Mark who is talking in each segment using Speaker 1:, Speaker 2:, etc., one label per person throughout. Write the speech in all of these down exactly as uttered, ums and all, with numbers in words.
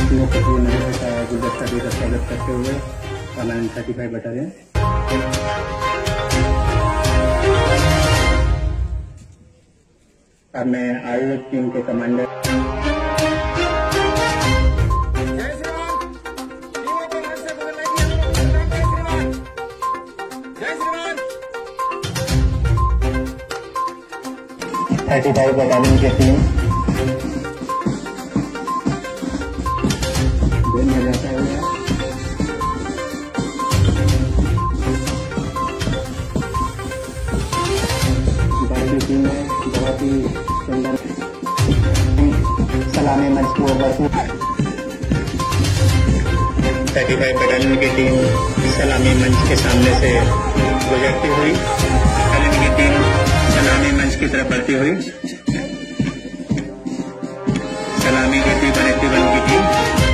Speaker 1: तीनों को नगर का गुलदस्ता दे का स्वागत करते हुए कमान थर्टी फाइव बटालियन अब मैं आयु टीम के कमांडर थर्टी फाइव बटालियन की टीम दिन में जाता हुआ बाकी टीम में बहुत ही सुंदर सलामी मंच को थर्टी फाइव बटालियन की टीम सलामी मंच के सामने से गुजरती हुई बटालियन की टीम सलामी मंच की तरफ बढ़ती हुई सलामी देती बनती बन की टीम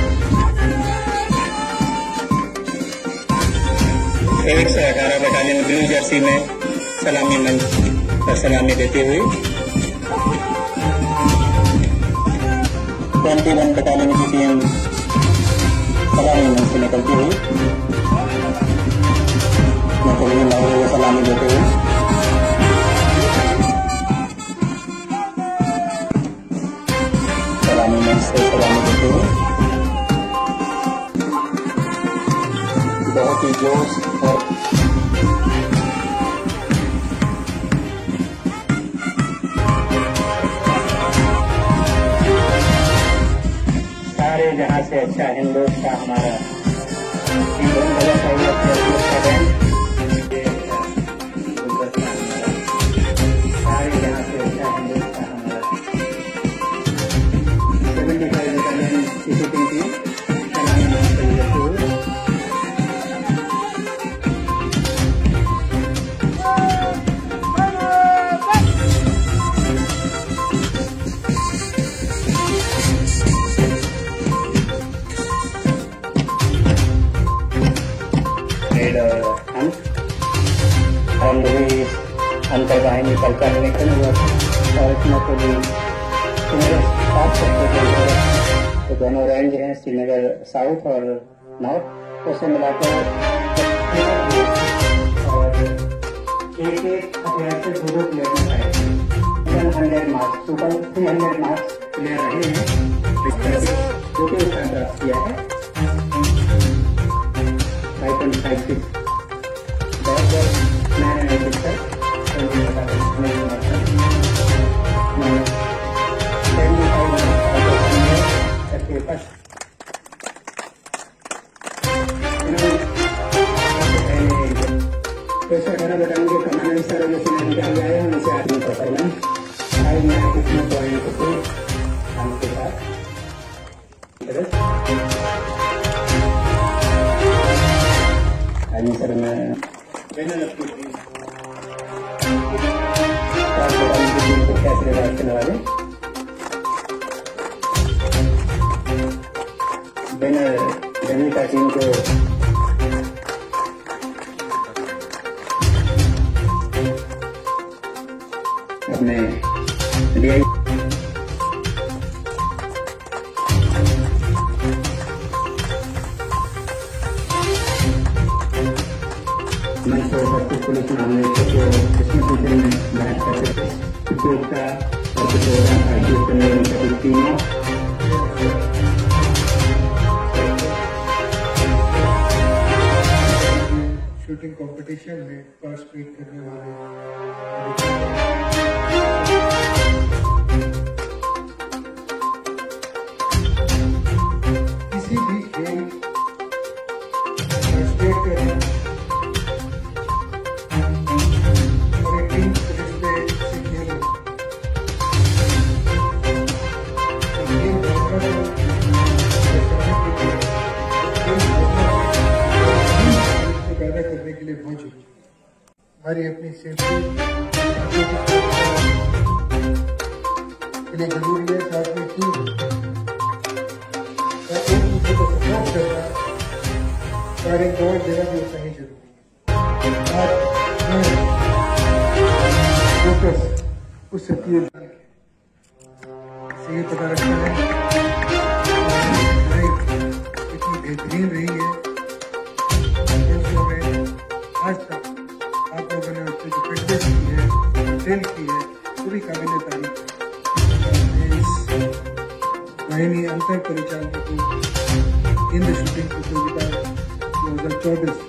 Speaker 1: एक सौ अठारह बटालियन ब्लू जर्सी में सलामी मंच पर सलामी देती हुई ट्वेंटी वन बटालियन की टीम सलामी मंच से निकलती हुई मतलब सलामी देते हुए सलामी मंच से सलामी देते हुए बहुत ही जोश और सारे जहां से अच्छा हिंदोज का हमारा हिंदोज बजा सारे जहां से अच्छा हिंदोज का हमारा सेवेंटी फाइव बटालियन इसी टीम की सलामी मंच पर देते हुए हम भी अंतर बाहिनी कल्पना निकल हुआ था और इतना को भी श्रीनगर सात सकते तो दोनों रेंज हैं श्रीनगर साउथ और नॉर्थ उसे मिलाकर और एक एक हथियार से दो दो प्लेयर आए one hundred marks total three hundred marks player रहे हैं इस तरह से जो कि उसका ड्राफ्ट किया है five point five six battalion के कमांडर सर जो निकाल गए हैं उनसे आदमी परफॉर्मेंस फाइव में कितने पॉइंट थे हमके साथ आदमी सर में कैसे बात करने वाले बैनर जमी का टीम को अपने डीआई पुलिस मामले को इसमें सूचना में बहस करते थे उपयोगिता और तीनों शूटिंग कंपटीशन में पार्टिसिपेट करने वाले किसी भी खेल पार्टिसिपेट करने करने के लिए पहुंच चुकी हमारी अपनी सेफ्टी के लिए जरूरी है साथ में टीम एक दूसरे को सपोर्ट करना और एक दौड़ देना भी उतना ही जरूरी है फोकस उस सत्य से ये पता रखना है
Speaker 2: अंतर परिचालन केंद्र शूटिंग प्रतियोगिता दो हजार चौबीस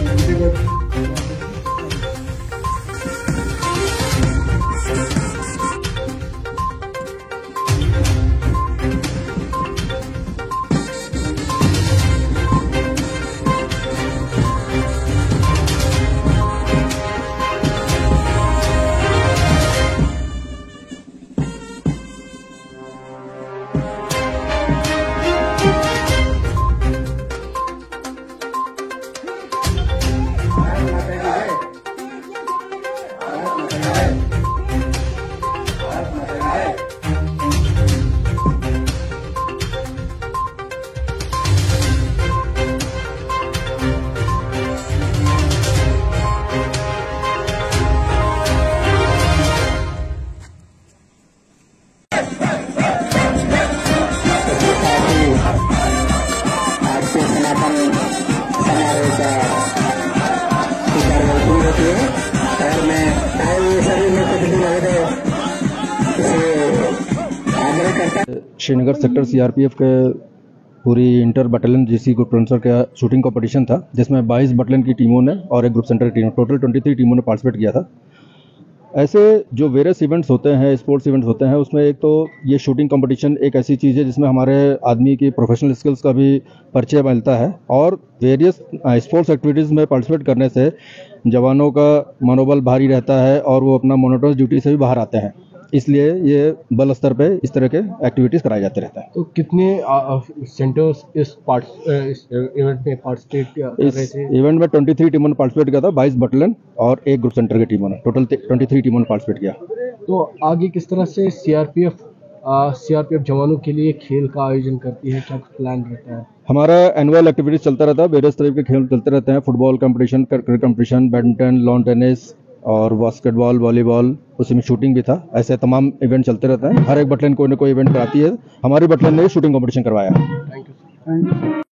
Speaker 3: श्रीनगर सेक्टर सीआरपीएफ के पूरी inter battalion GC group transfer का शूटिंग कंपटीशन था, जिसमें बाईस बटालियन की टीमों ने और एक ग्रुप सेंटर की टीम, टोटल तेईस टीमों ने पार्टिसिपेट किया था। ऐसे जो वेरियस इवेंट्स होते हैं, स्पोर्ट्स इवेंट्स होते हैं, उसमें एक तो ये शूटिंग कंपटीशन एक ऐसी चीज़ है जिसमें हमारे आदमी की प्रोफेशनल स्किल्स का भी परिचय मिलता है और वेरियस स्पोर्ट्स एक्टिविटीज़ में पार्टिसिपेट करने से जवानों का मनोबल भारी रहता है और वो अपना मोनोटोनस ड्यूटी से भी बाहर आते हैं। इसलिए ये बल स्तर पे इस तरह के एक्टिविटीज़ कराए जाते रहते हैं।
Speaker 4: तो कितने सेंटर्स इस पार्ट इस इवेंट में पार्टिसिपेट कर रहे थे?
Speaker 3: इवेंट में तेईस टीमों ने पार्टिसिपेट किया था, बाईस बटालियन और एक ग्रुप सेंटर की टीमों ने, टोटल तेईस टीमों ने पार्टिसिपेट किया।
Speaker 4: तो आगे किस तरह से सीआरपीएफ सीआरपीएफ जवानों के लिए खेल का आयोजन करती है, क्या प्लान रहता है?
Speaker 3: हमारा एनुअल एक्टिविटीज चलता रहता है, वेरियस तरह के खेल चलते रहते हैं, football competition, cricket competition, badminton, lawn tennis और बास्केटबॉल, वॉलीबॉल, उसी में शूटिंग भी था। ऐसे तमाम इवेंट चलते रहते हैं। हर एक बटालियन कोई ना कोई इवेंट कराती है। हमारी बटालियन ने शूटिंग कंपटीशन करवाया।
Speaker 4: Thank you.